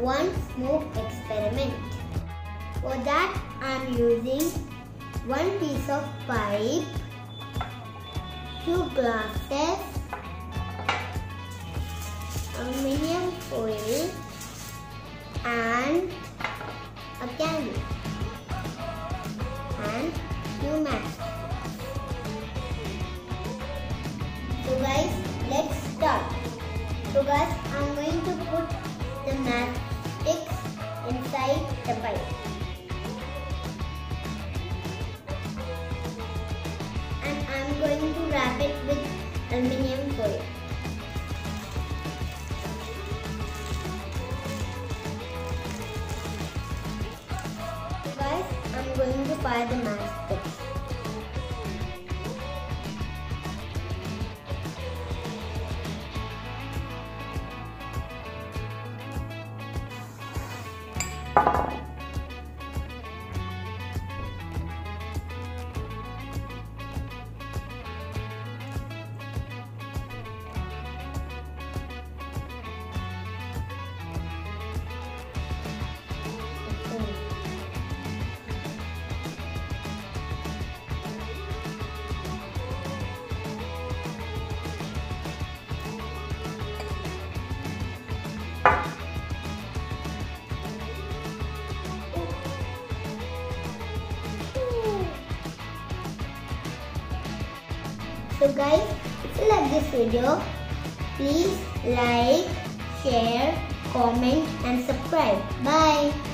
one smoke experiment. For that I am using one piece of pipe, two glasses, aluminum foil and a candle and few matches. So guys, let's start. So guys, I'm going to put the matchsticks inside the pipe. And I'm going to wrap it with aluminum foil. So guys, I'm going to fire the matchsticks. So guys, if you like this video, please like, share, comment and subscribe. Bye.